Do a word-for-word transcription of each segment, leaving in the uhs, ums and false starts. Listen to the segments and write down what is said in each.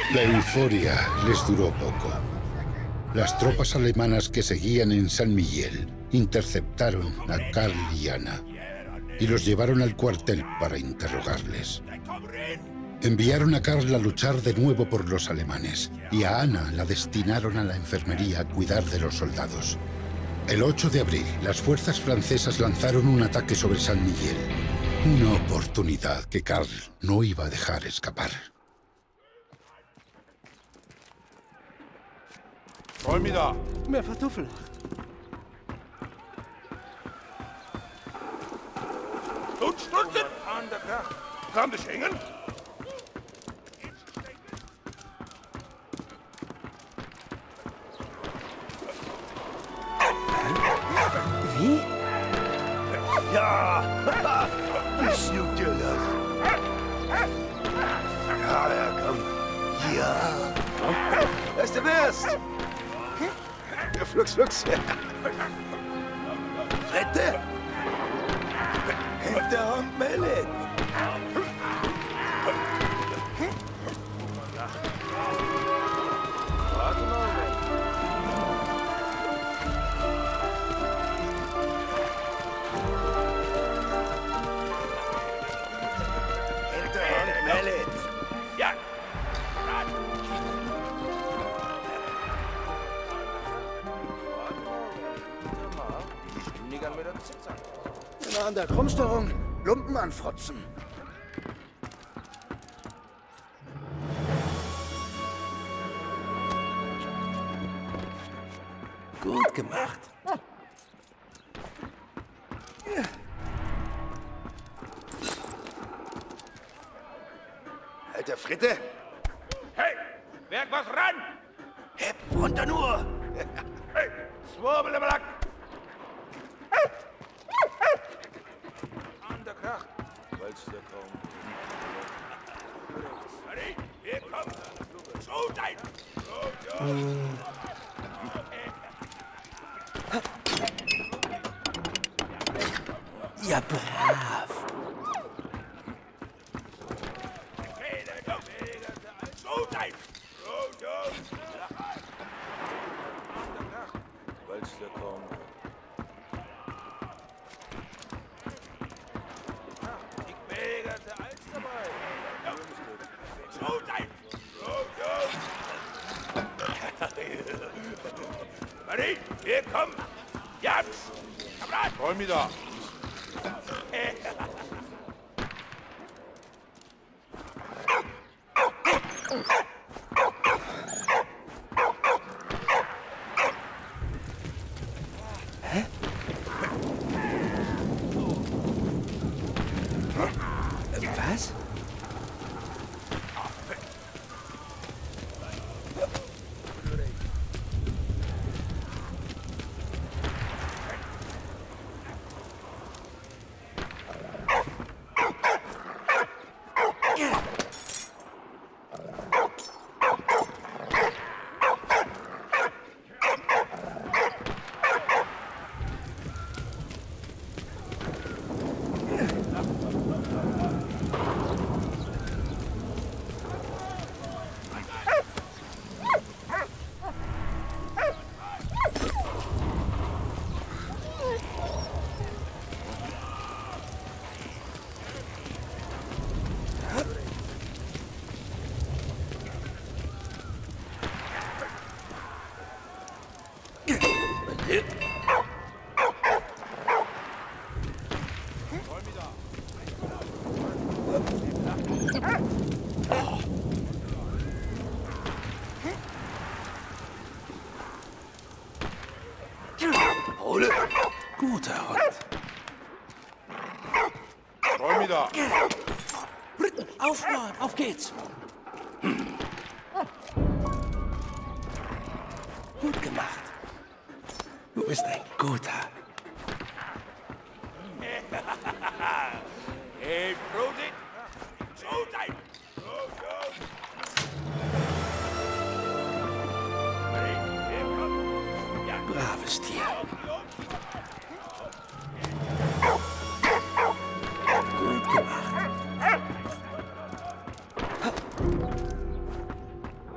La euforia les duró poco. Las tropas alemanas que seguían en San Miguel interceptaron a Karl y Anna y los llevaron al cuartel para interrogarles. Enviaron a Karl a luchar de nuevo por los alemanes y a Anna la destinaron a la enfermería a cuidar de los soldados. El ocho de abril, las fuerzas francesas lanzaron un ataque sobre San Miguel. Una oportunidad que Karl no iba a dejar escapar. Vollmiddag. Mehr Kartoffel. Stut, Stutzen! An der Kracht. Kann das hängen? Wie? Ja! Ich schnuck dir das. Ja, ja, komm. Ja. Was du bist? Ja, flugs, flugs. Frette! Hinterhand Mellet! Hinterhand Mellet! Ja! Immer an der Krummstörung Lumpen anfrotzen. Gut gemacht. Alter Fritte! Hey! Werk was ran! Heb runter nur! Hey! Zwirbeleblack! An der Kracht! Weil's der kaum. Ready? Hier kommt! So dein! So, ja! Ja, brav. So dein! So, ja! Weil's der kaum. Marie, hier, komm! Jans! Kamerad! Vollmiddag! Hä? Was? Guter Hund. Vollmiddag! Aufschlagen, auf geht's. Gut gemacht. Du bist ein guter. Hey, Prosit! So dein! So, so! Marie, hier, komm! Ja! Braves Tier. Gut gemacht.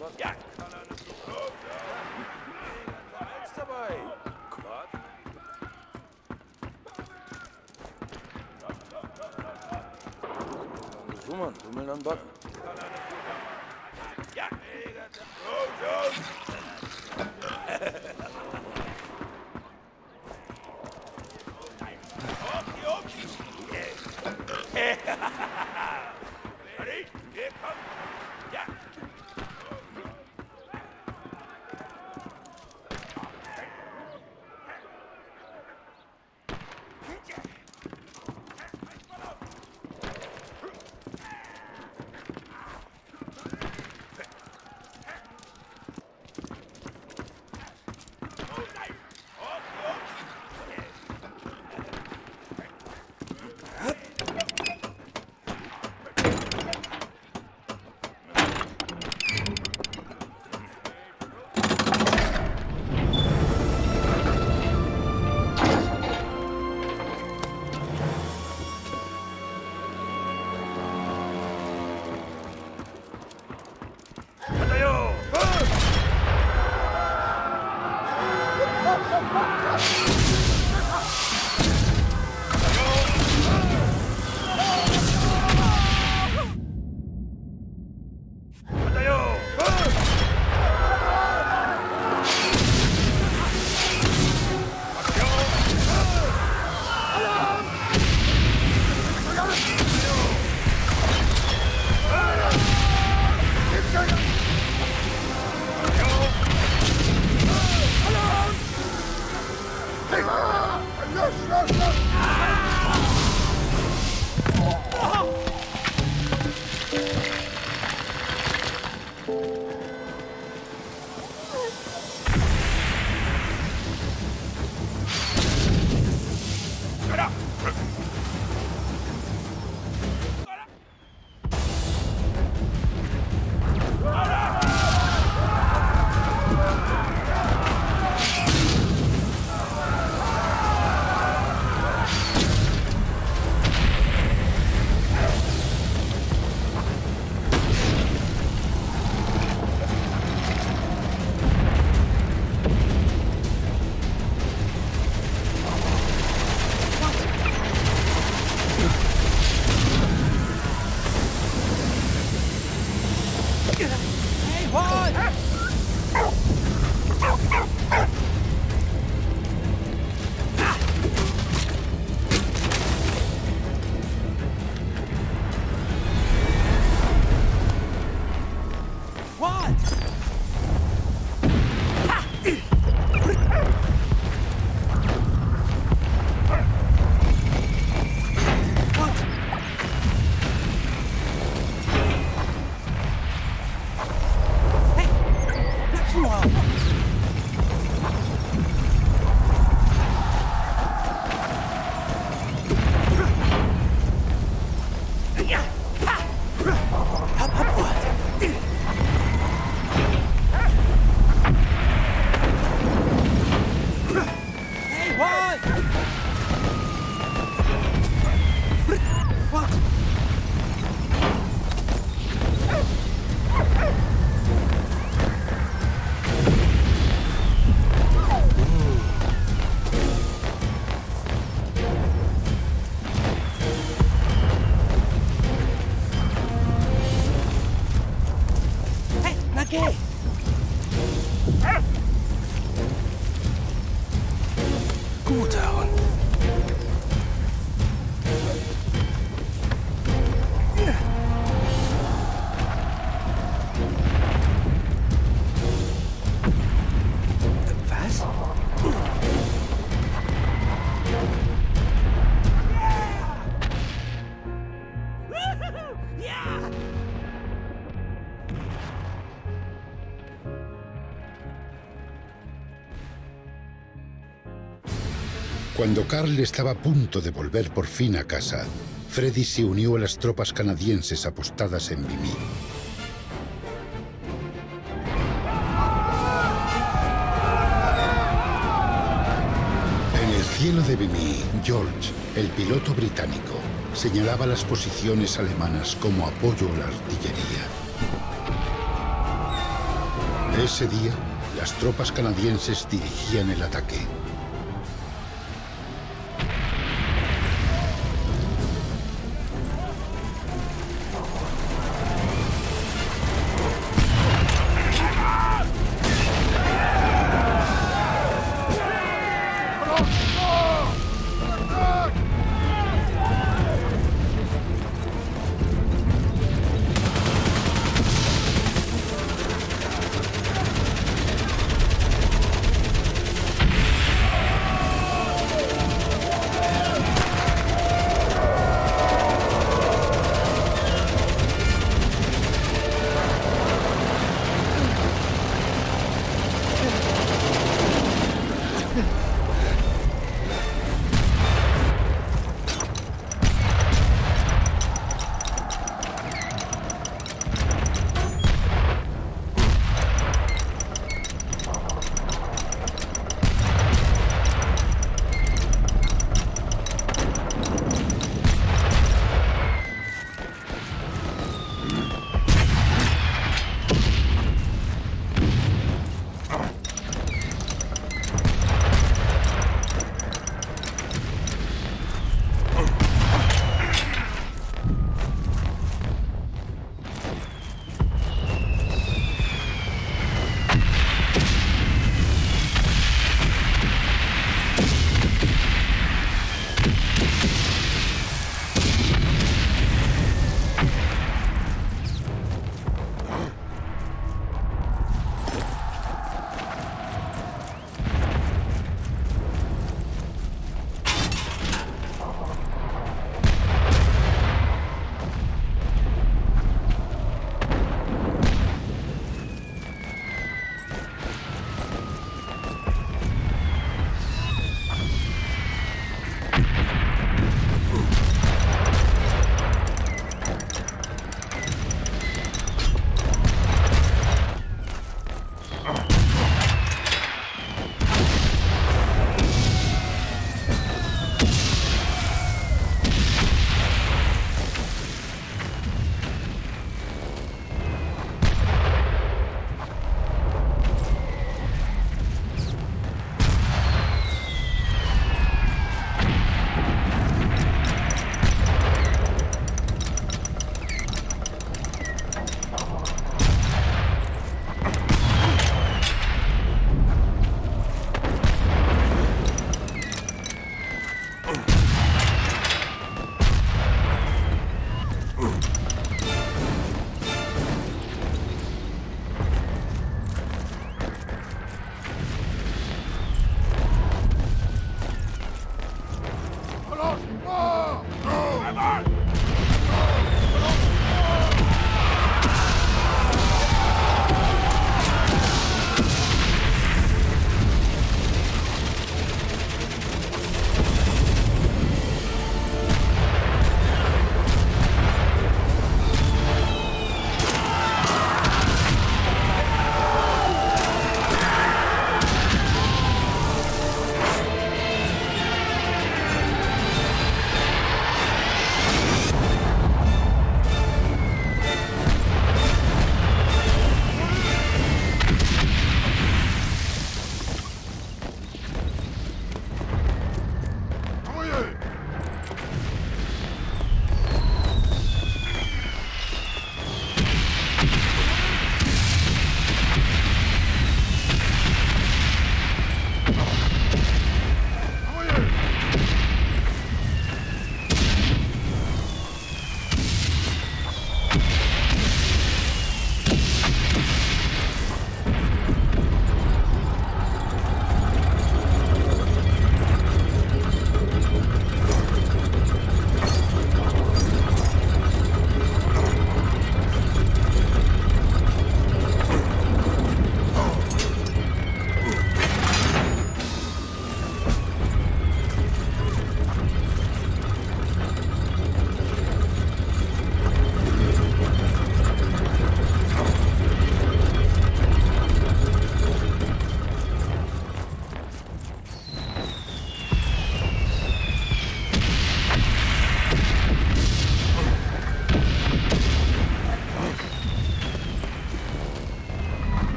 Ja. Eins dabei. Schumann, Hummeln an Backen. Ja. Guter Hund. Was? Cuando Carl estaba a punto de volver por fin a casa, Freddy se unió a las tropas canadienses apostadas en Vimy. En el cielo de Vimy, George, el piloto británico, señalaba las posiciones alemanas como apoyo a la artillería. Ese día, las tropas canadienses dirigían el ataque.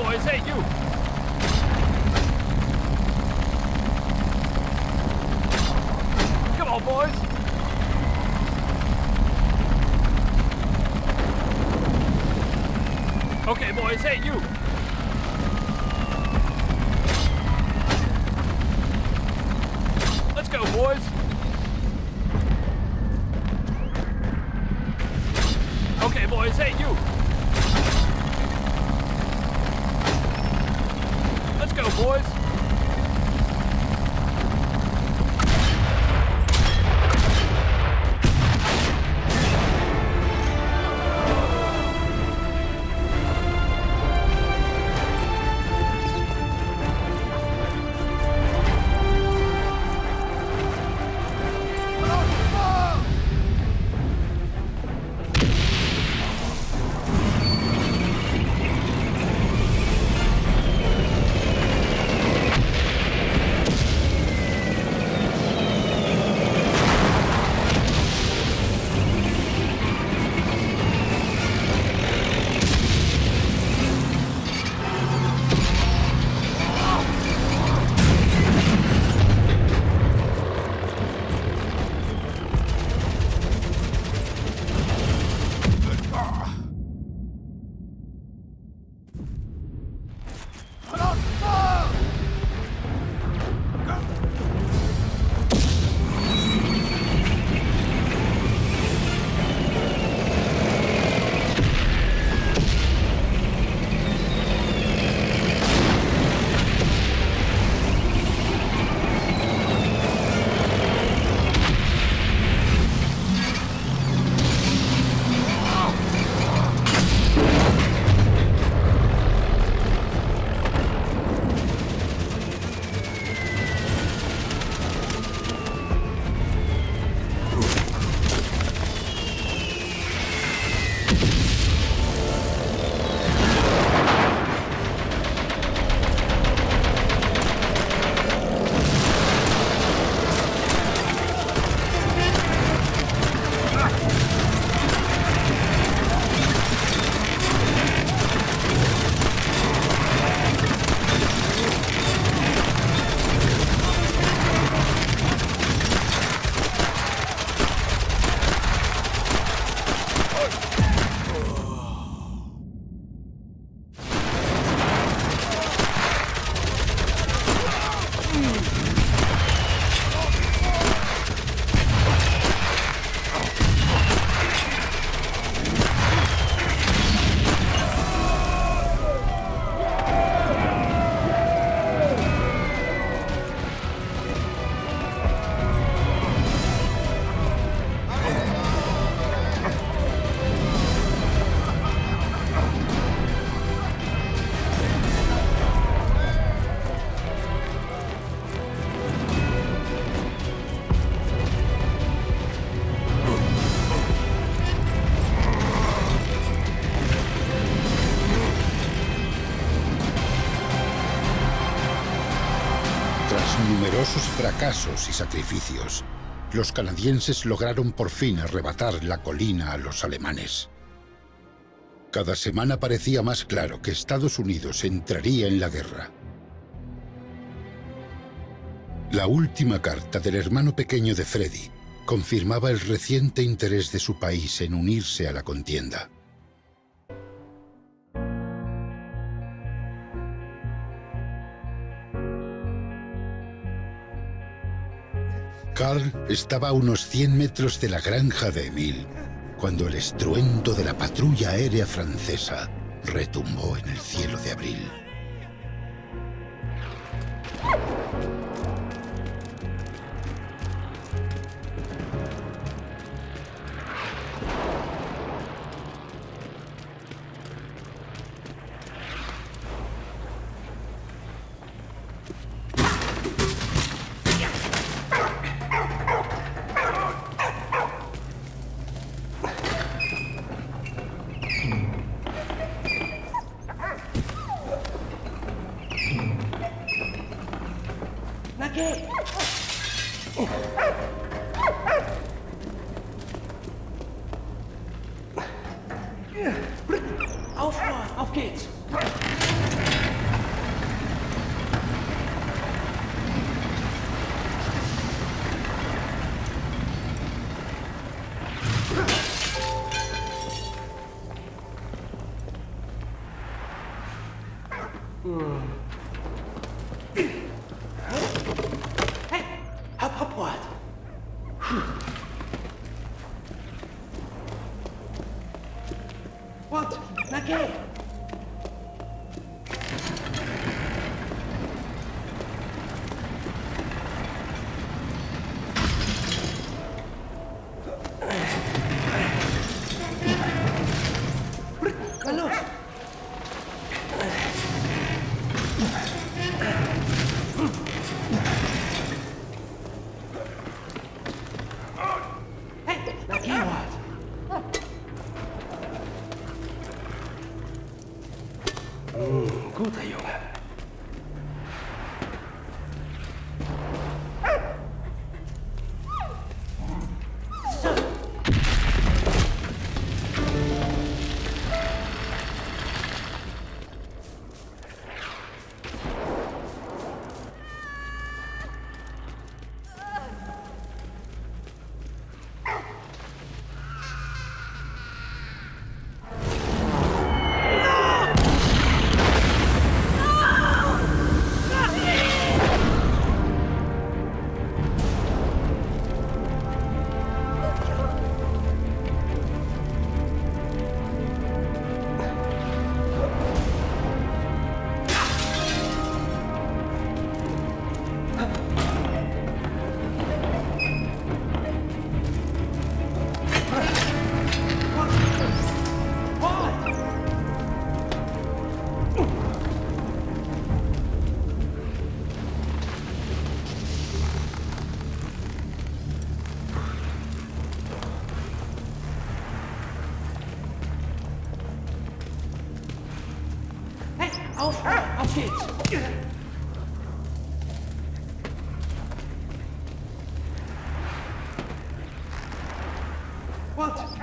boys. Hey, you. Come on, boys. Okay, boys. Hey, you. Let's go, boys. Okay, boys. Hey, you. Let's go, boys. numerosos fracasos y sacrificios, los canadienses lograron por fin arrebatar la colina a los alemanes. Cada semana parecía más claro que Estados Unidos entraría en la guerra. La última carta del hermano pequeño de Freddy confirmaba el reciente interés de su país en unirse a la contienda. Carl estaba a unos cien metros de la granja de Emile, cuando el estruendo de la patrulla aérea francesa retumbó en el cielo de abril. Aufhören, auf geht's! Okay. Los. Hey, na geh mal. Mm, guter Junge. Auf, auf geht's! What?